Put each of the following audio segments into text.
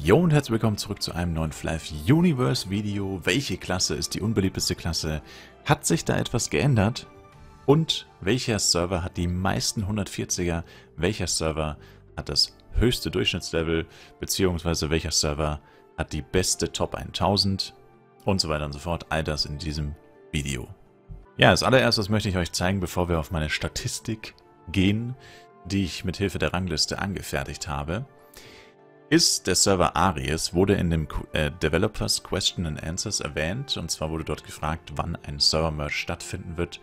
Jo und herzlich willkommen zurück zu einem neuen Flive Universe Video. Welche Klasse ist die unbeliebteste Klasse? Hat sich da etwas geändert? Und welcher Server hat die meisten 140er? Welcher Server hat das höchste Durchschnittslevel? Beziehungsweise welcher Server hat die beste Top 1000? Und so weiter und so fort. All das in diesem Video. Ja, als allererstes möchte ich euch zeigen, bevor wir auf meine Statistik gehen, die ich mit Hilfe der Rangliste angefertigt habe, ist der Server Aries, wurde in dem Developers Question and Answers erwähnt. Und zwar wurde dort gefragt, wann ein Server-Merge stattfinden wird.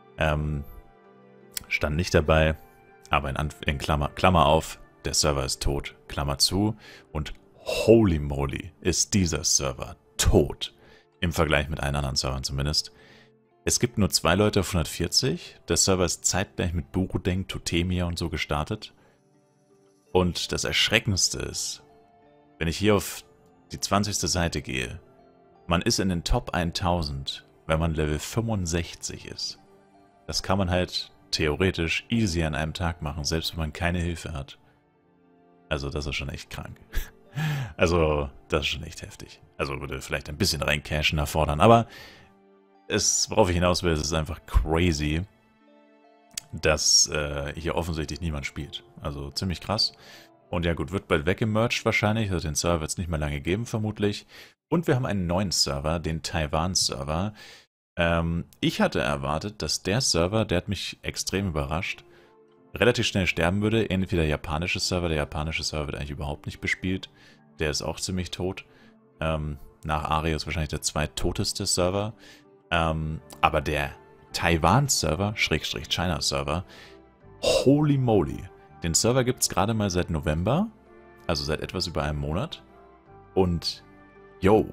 Stand nicht dabei, aber in Klammer auf, der Server ist tot, Klammer zu. Und holy moly, ist dieser Server tot. Im Vergleich mit allen anderen Servern zumindest. Es gibt nur 2 Leute auf 140. Der Server ist zeitgleich mit Burudeng, Totemia und so gestartet. Und das Erschreckendste ist, wenn ich hier auf die 20. Seite gehe, man ist in den Top 1000, wenn man Level 65 ist. Das kann man halt theoretisch easy an einem Tag machen, selbst wenn man keine Hilfe hat. Also das ist schon echt krank. Also das ist schon echt heftig. Also würde vielleicht ein bisschen reincashen erfordern, aber worauf ich hinaus will, ist einfach crazy, dass hier offensichtlich niemand spielt. Also ziemlich krass. Und ja gut, wird bald weggemerged wahrscheinlich. Also den Server wird es nicht mehr lange geben, vermutlich. Und wir haben einen neuen Server, den Taiwan-Server. Ich hatte erwartet, dass der Server, der hat mich extrem überrascht, relativ schnell sterben würde. Ähnlich wie der japanische Server. Der japanische Server wird eigentlich überhaupt nicht bespielt. Der ist auch ziemlich tot. Nach Aries wahrscheinlich der zweittoteste Server. Aber der Taiwan-Server, / China-Server, holy moly. Den Server gibt es gerade mal seit November, also seit etwas über einem Monat. Und, yo,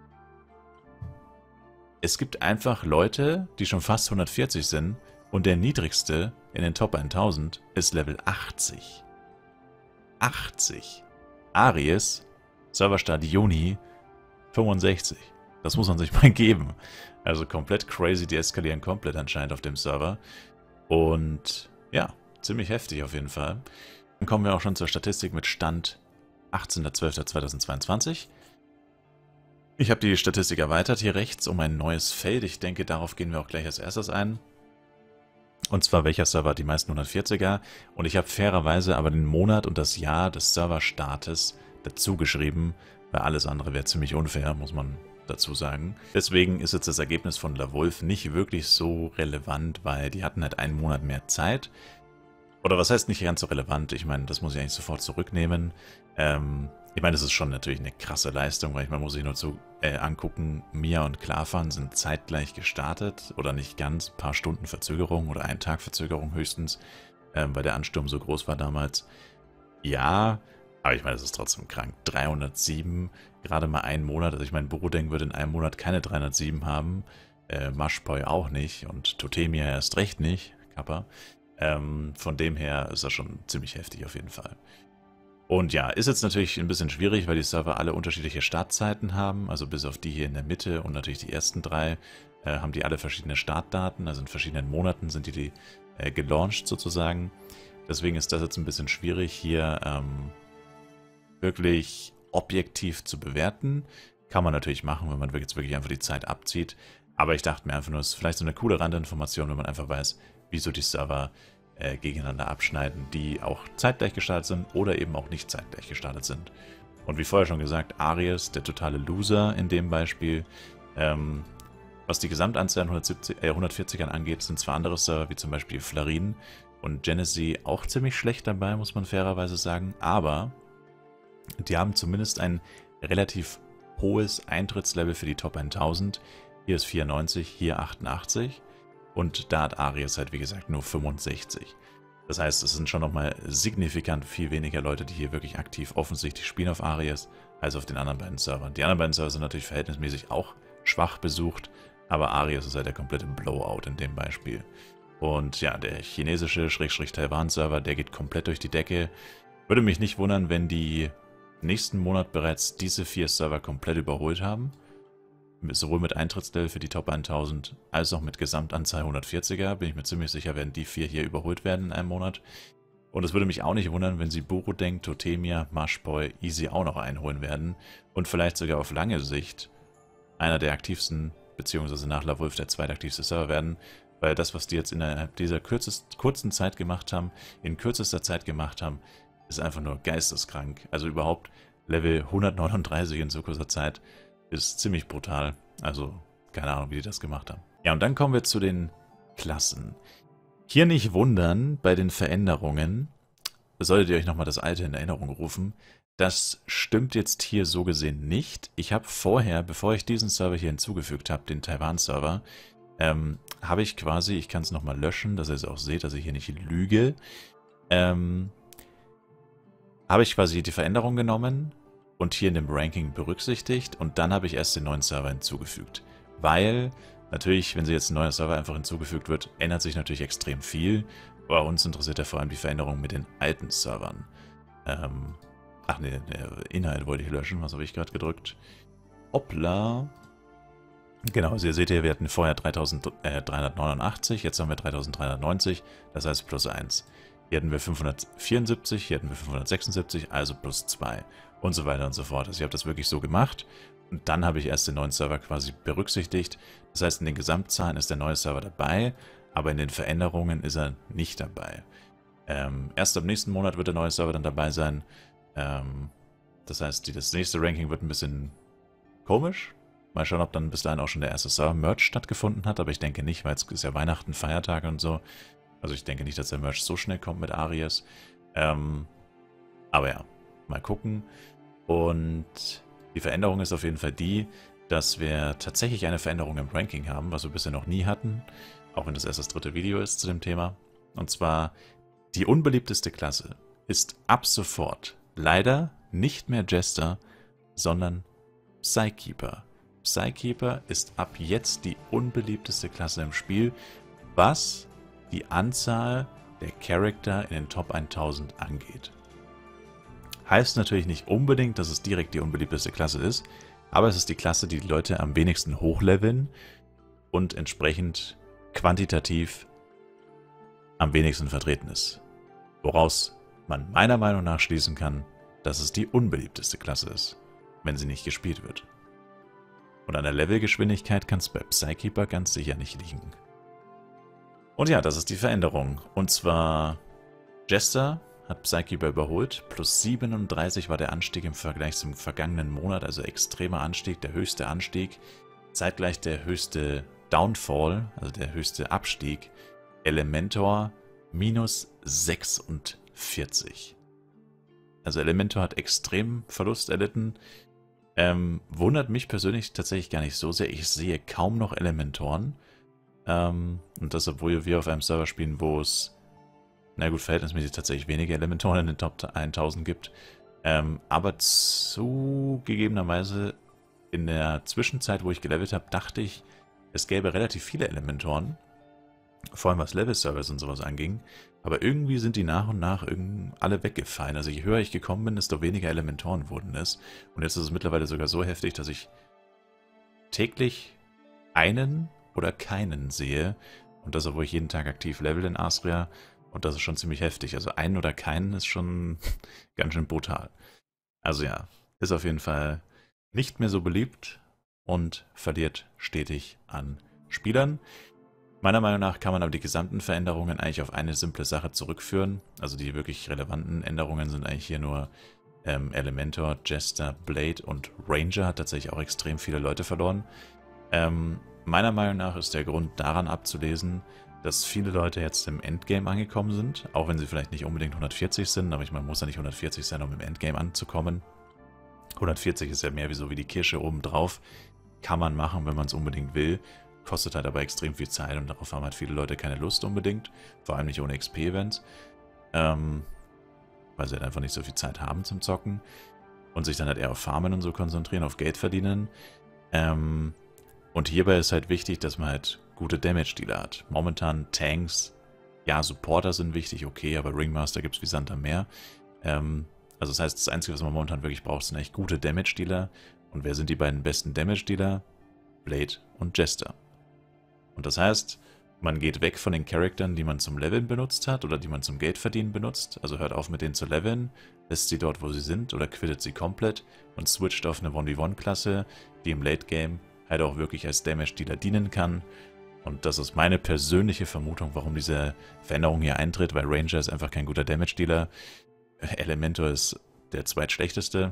es gibt einfach Leute, die schon fast 140 sind und der niedrigste in den Top 1000 ist Level 80. 80. Aries, Serverstart Juni, 65. Das muss man sich mal geben. Also komplett crazy, die eskalieren komplett anscheinend auf dem Server. Und ja, ziemlich heftig auf jeden Fall. Dann kommen wir auch schon zur Statistik mit Stand 18.12.2022. Ich habe die Statistik erweitert hier rechts um ein neues Feld. Ich denke, darauf gehen wir auch gleich als erstes ein. Und zwar, welcher Server hat die meisten 140er. Und ich habe fairerweise aber den Monat und das Jahr des Serverstartes dazu geschrieben, weil alles andere wäre ziemlich unfair, muss man dazu sagen. Deswegen ist jetzt das Ergebnis von LaWolf nicht wirklich so relevant, weil die hatten halt einen Monat mehr Zeit. Oder was heißt nicht ganz so relevant? Ich meine, das muss ich eigentlich sofort zurücknehmen. Ich meine, das ist schon natürlich eine krasse Leistung, weil man muss sich nur angucken, Mia und Klarfan sind zeitgleich gestartet oder nicht ganz, ein paar Stunden Verzögerung oder einen Tag Verzögerung höchstens, weil der Ansturm so groß war damals. Ja, aber ich meine, das ist trotzdem krank. 307, gerade mal einen Monat. Also ich meine, Burudeng würde in einem Monat keine 307 haben. Mashpoi auch nicht und Totemia erst recht nicht. Kappa. Von dem her ist das schon ziemlich heftig auf jeden Fall. Und ja, ist jetzt natürlich ein bisschen schwierig, weil die Server alle unterschiedliche Startzeiten haben. Also bis auf die hier in der Mitte und natürlich die ersten 3 haben die alle verschiedene Startdaten. Also in verschiedenen Monaten sind die gelauncht sozusagen. Deswegen ist das jetzt ein bisschen schwierig hier wirklich objektiv zu bewerten. Kann man natürlich machen, wenn man jetzt wirklich einfach die Zeit abzieht. Aber ich dachte mir einfach nur, es ist vielleicht so eine coole Randinformation, wenn man einfach weiß, wieso die Server gegeneinander abschneiden, die auch zeitgleich gestartet sind oder eben auch nicht zeitgleich gestartet sind. Und wie vorher schon gesagt, Aries, der totale Loser in dem Beispiel. Was die Gesamtanzahl an 140ern angeht, sind zwar andere Server, wie zum Beispiel Flarin und Genesee, auch ziemlich schlecht dabei, muss man fairerweise sagen, aber die haben zumindest ein relativ hohes Eintrittslevel für die Top 1000. Hier ist 94, hier 88. Und da hat Aries halt, wie gesagt, nur 65. Das heißt, es sind schon nochmal signifikant viel weniger Leute, die hier wirklich aktiv offensichtlich spielen auf Aries, als auf den anderen beiden Servern. Die anderen beiden Server sind natürlich verhältnismäßig auch schwach besucht, aber Aries ist halt der komplette Blowout in dem Beispiel. Und ja, der chinesische / Taiwan-Server, der geht komplett durch die Decke. Würde mich nicht wundern, wenn die nächsten Monat bereits diese 4 Server komplett überholt haben. Sowohl mit Eintrittslevel für die Top 1000 als auch mit Gesamtanzahl 140er. Bin ich mir ziemlich sicher, werden die 4 hier überholt werden in einem Monat. Und es würde mich auch nicht wundern, wenn sie Borodeng, Totemia, Mashboy, Easy auch noch einholen werden und vielleicht sogar auf lange Sicht einer der aktivsten, beziehungsweise nach LaWolf der zweitaktivste Server werden, weil das, was die jetzt innerhalb dieser kurzen Zeit gemacht haben, in kürzester Zeit gemacht haben, ist einfach nur geisteskrank. Also überhaupt Level 139 in so kurzer Zeit ist ziemlich brutal. Also keine Ahnung, wie die das gemacht haben. Ja, und dann kommen wir zu den Klassen. Hier nicht wundern, bei den Veränderungen, solltet ihr euch nochmal das Alte in Erinnerung rufen, das stimmt jetzt hier so gesehen nicht. Ich habe vorher, bevor ich diesen Server hier hinzugefügt habe, den Taiwan-Server, habe ich quasi, ich kann es nochmal löschen, dass ihr es auch seht, dass ich hier nicht lüge, habe ich quasi die Veränderung genommen und hier in dem Ranking berücksichtigt und dann habe ich erst den neuen Server hinzugefügt. Weil natürlich, wenn jetzt ein neuer Server einfach hinzugefügt wird, ändert sich natürlich extrem viel. Bei uns interessiert ja vor allem die Veränderung mit den alten Servern. Ach nee, der Inhalt wollte ich löschen, was habe ich gerade gedrückt? Hoppla. Genau, also ihr seht hier, wir hatten vorher 3389, jetzt haben wir 3390, das heißt plus 1. Hier hatten wir 574, hier hatten wir 576, also plus 2 und so weiter und so fort. Also ich habe das wirklich so gemacht und dann habe ich erst den neuen Server quasi berücksichtigt. Das heißt, in den Gesamtzahlen ist der neue Server dabei, aber in den Veränderungen ist er nicht dabei. Erst am nächsten Monat wird der neue Server dann dabei sein. Das heißt, das nächste Ranking wird ein bisschen komisch. Mal schauen, ob dann bis dahin auch schon der erste Server-Merge stattgefunden hat, aber ich denke nicht, weil es ist ja Weihnachten, Feiertage und so. Also ich denke nicht, dass der Merge so schnell kommt mit Aries. Aber ja, mal gucken. Und die Veränderung ist auf jeden Fall die, dass wir tatsächlich eine Veränderung im Ranking haben, was wir bisher noch nie hatten. Auch wenn das erst das dritte Video ist zu dem Thema. Und zwar, die unbeliebteste Klasse ist ab sofort leider nicht mehr Jester, sondern Psykeeper. Psykeeper ist ab jetzt die unbeliebteste Klasse im Spiel, was die Anzahl der Charakter in den Top 1000 angeht. Heißt natürlich nicht unbedingt, dass es direkt die unbeliebteste Klasse ist, aber es ist die Klasse, die die Leute am wenigsten hochleveln und entsprechend quantitativ am wenigsten vertreten ist. Woraus man meiner Meinung nach schließen kann, dass es die unbeliebteste Klasse ist, wenn sie nicht gespielt wird. Und an der Levelgeschwindigkeit kann es bei Psykeeper ganz sicher nicht liegen. Und ja, das ist die Veränderung. Und zwar Jester hat Psykeeper überholt. Plus 37 war der Anstieg im Vergleich zum vergangenen Monat, also extremer Anstieg, der höchste Anstieg. Zeitgleich der höchste Downfall, also der höchste Abstieg. Elementor minus 46. Also Elementor hat extrem Verlust erlitten. Wundert mich persönlich tatsächlich gar nicht so sehr. Ich sehe kaum noch Elementoren. Und das, obwohl wir auf einem Server spielen, wo es, na gut, verhältnismäßig tatsächlich wenige Elementoren in den Top 1000 gibt. Aber zugegebenerweise in der Zwischenzeit, wo ich gelevelt habe, dachte ich, es gäbe relativ viele Elementoren. Vor allem was Level-Service und sowas anging. Aber irgendwie sind die nach und nach alle weggefallen. Also je höher ich gekommen bin, desto weniger Elementoren wurden es. Und jetzt ist es mittlerweile sogar so heftig, dass ich täglich einen oder keinen sehe. Und das, obwohl ich jeden Tag aktiv level in Astria. Und das ist schon ziemlich heftig. Also einen oder keinen ist schon ganz schön brutal. Also ja, ist auf jeden Fall nicht mehr so beliebt und verliert stetig an Spielern. Meiner Meinung nach kann man aber die gesamten Veränderungen eigentlich auf eine simple Sache zurückführen. Also die wirklich relevanten Änderungen sind eigentlich hier nur Elementor, Jester, Blade und Ranger hat tatsächlich auch extrem viele Leute verloren. Meiner Meinung nach ist der Grund daran abzulesen, dass viele Leute jetzt im Endgame angekommen sind, auch wenn sie vielleicht nicht unbedingt 140 sind, aber man muss ja nicht 140 sein, um im Endgame anzukommen. 140 ist ja mehr wie so wie die Kirsche obendrauf. Kann man machen, wenn man es unbedingt will. Kostet halt aber extrem viel Zeit und darauf haben halt viele Leute keine Lust unbedingt. Vor allem nicht ohne XP-Events. Weil sie halt einfach nicht so viel Zeit haben zum Zocken. Und sich dann halt eher auf Farmen und so konzentrieren, auf Geld verdienen. Und hierbei ist halt wichtig, dass man halt gute Damage-Dealer hat. Momentan Tanks, ja, Supporter sind wichtig, okay, aber Ringmaster gibt es wie Sand am Meer. Also das heißt, das Einzige, was man momentan wirklich braucht, sind echt gute Damage-Dealer. Und wer sind die beiden besten Damage-Dealer? Blade und Jester. Und das heißt, Man geht weg von den Charakteren, die man zum Leveln benutzt hat oder die man zum Geldverdienen benutzt. Also hört auf mit denen zu leveln, lässt sie dort, wo sie sind oder quittet sie komplett und switcht auf eine 1v1-Klasse, die im Late Game halt auch wirklich als Damage-Dealer dienen kann. Und das ist meine persönliche Vermutung, warum diese Veränderung hier eintritt, weil Ranger ist einfach kein guter Damage-Dealer. Elementor ist der zweitschlechteste.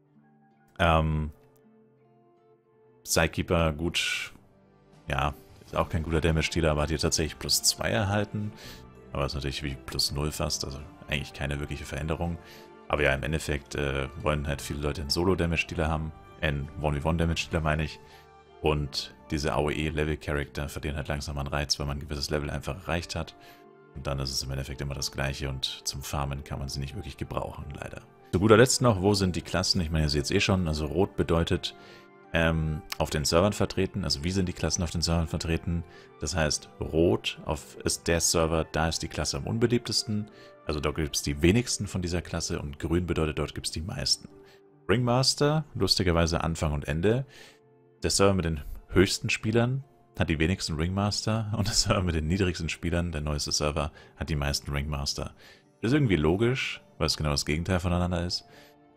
Psykeeper, gut, ja, ist auch kein guter Damage-Dealer, aber hat hier tatsächlich +2 erhalten. Aber ist natürlich wie +0 fast, also eigentlich keine wirkliche Veränderung. Aber ja, im Endeffekt wollen halt viele Leute einen Solo-Damage-Dealer haben, einen 1v1-Damage-Dealer meine ich. Und diese AOE-Level-Charakter verlieren halt langsam an Reiz, weil man ein gewisses Level einfach erreicht hat. Und dann ist es im Endeffekt immer das Gleiche und zum Farmen kann man sie nicht wirklich gebrauchen, leider. Zu guter Letzt noch, wo sind die Klassen? Ich meine, ihr seht es eh schon, also Rot bedeutet auf den Servern vertreten, also wie sind die Klassen auf den Servern vertreten? Das heißt, Rot ist der Server, da ist die Klasse am unbeliebtesten, also dort gibt es die wenigsten von dieser Klasse und Grün bedeutet, dort gibt es die meisten. Ringmaster, lustigerweise Anfang und Ende. Der Server mit den höchsten Spielern hat die wenigsten Ringmaster und der Server mit den niedrigsten Spielern, der neueste Server, hat die meisten Ringmaster. Das ist irgendwie logisch, weil es genau das Gegenteil voneinander ist.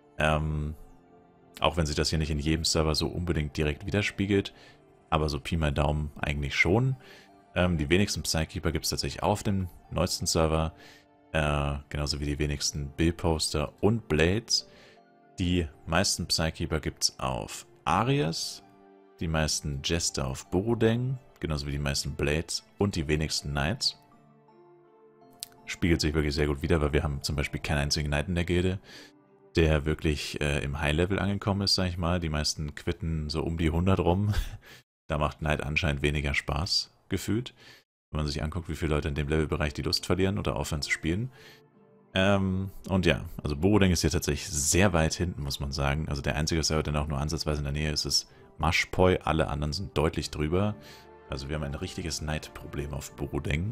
Auch wenn sich das hier nicht in jedem Server so unbedingt direkt widerspiegelt, aber so Pi mal Daumen eigentlich schon. Die wenigsten Psykeeper gibt es tatsächlich auch auf dem neuesten Server, genauso wie die wenigsten Billposter und Blades. Die meisten Psykeeper gibt es auf Arias, die meisten Jester auf Burudeng, genauso wie die meisten Blades und die wenigsten Knights. Spiegelt sich wirklich sehr gut wider, weil wir haben zum Beispiel keinen einzigen Knight in der Gilde, der wirklich im High-Level angekommen ist, sag ich mal. Die meisten quitten so um die 100 rum. Da macht Knight anscheinend weniger Spaß, gefühlt. Wenn man sich anguckt, wie viele Leute in dem Levelbereich die Lust verlieren oder aufhören zu spielen. Und ja, also Burudeng ist hier tatsächlich sehr weit hinten, muss man sagen. Also der einzige Server, der auch nur ansatzweise in der Nähe ist, ist Mashpoi. Alle anderen sind deutlich drüber. Also wir haben ein richtiges Knight-Problem auf Burudeng.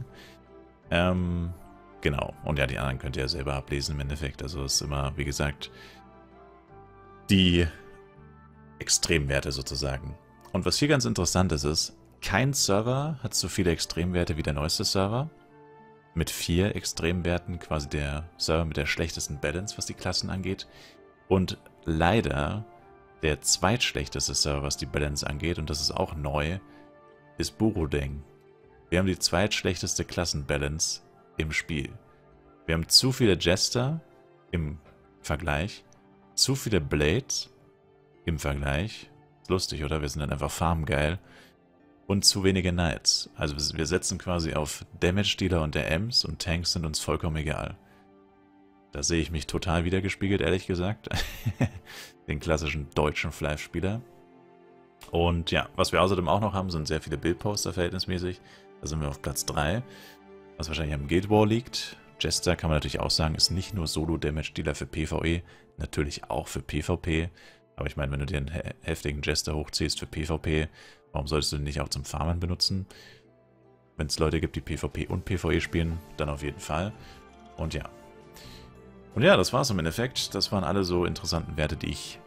Genau, und ja, die anderen könnt ihr ja selber ablesen im Endeffekt. Also es ist immer, wie gesagt, die Extremwerte sozusagen. Und was hier ganz interessant ist, kein Server hat so viele Extremwerte wie der neueste Server. Mit 4 Extremwerten, quasi der Server mit der schlechtesten Balance, was die Klassen angeht. Und leider der zweitschlechteste Server, was die Balance angeht, und das ist auch neu, ist Burudeng. Wir haben die zweitschlechteste Klassenbalance im Spiel. Wir haben zu viele Jester im Vergleich, zu viele Blades im Vergleich. Ist lustig, oder? Wir sind dann einfach farmgeil. Und zu wenige Knights. Also wir setzen quasi auf Damage-Dealer und der Ems und Tanks sind uns vollkommen egal. Da sehe ich mich total wiedergespiegelt, ehrlich gesagt. Den klassischen deutschen Fleischspieler. Und ja, was wir außerdem auch noch haben, sind sehr viele Bildposter verhältnismäßig. Da sind wir auf Platz 3, was wahrscheinlich am Guild War liegt. Jester kann man natürlich auch sagen, ist nicht nur Solo-Damage-Dealer für PvE, natürlich auch für PvP. Aber ich meine, wenn du dir einen heftigen Jester hochziehst für PvP, warum solltest du den nicht auch zum Farmen benutzen? Wenn es Leute gibt, die PvP und PvE spielen, dann auf jeden Fall. Und ja. Und ja, das war's im Endeffekt. Das waren alle so interessanten Werte, die ich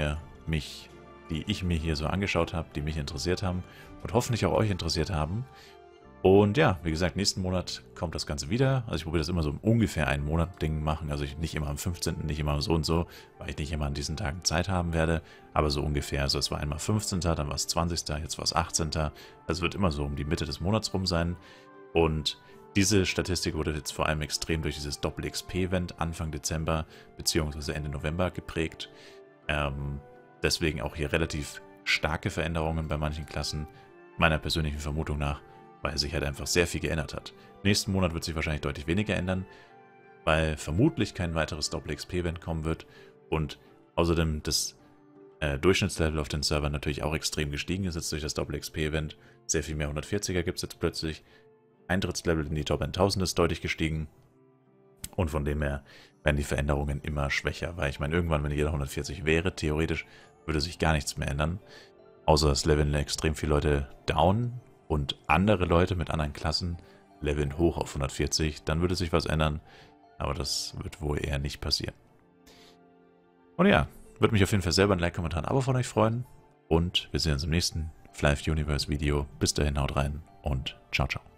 mir hier so angeschaut habe, die mich interessiert haben und hoffentlich auch euch interessiert haben. Und ja, wie gesagt, nächsten Monat kommt das Ganze wieder. Also ich probiere das immer so im ungefähr einen Monat Ding machen. Also nicht immer am 15., nicht immer so und so, weil ich nicht immer an diesen Tagen Zeit haben werde. Aber so ungefähr. Also es war einmal 15., dann war es 20., jetzt war es 18. Also es wird immer so um die Mitte des Monats rum sein. Und diese Statistik wurde jetzt vor allem extrem durch dieses Doppel-XP-Event Anfang Dezember bzw. Ende November geprägt. Deswegen auch hier relativ starke Veränderungen bei manchen Klassen, meiner persönlichen Vermutung nach, weil sich halt einfach sehr viel geändert hat. Nächsten Monat wird sich wahrscheinlich deutlich weniger ändern, weil vermutlich kein weiteres Doppel-XP-Event kommen wird und außerdem das Durchschnittslevel auf den Servern natürlich auch extrem gestiegen ist jetzt durch das Doppel-XP-Event. Sehr viel mehr 140er gibt es jetzt plötzlich. Eintrittslevel in die Top 1000 ist deutlich gestiegen und von dem her werden die Veränderungen immer schwächer, weil ich meine, irgendwann, wenn jeder 140 wäre, theoretisch würde sich gar nichts mehr ändern, außer es leveln extrem viele Leute down und andere Leute mit anderen Klassen leveln hoch auf 140, dann würde sich was ändern, aber das wird wohl eher nicht passieren. Und ja, würde mich auf jeden Fall selber ein Like, Kommentar, ein Abo von euch freuen und wir sehen uns im nächsten Fly Universe Video. Bis dahin, haut rein und ciao, ciao.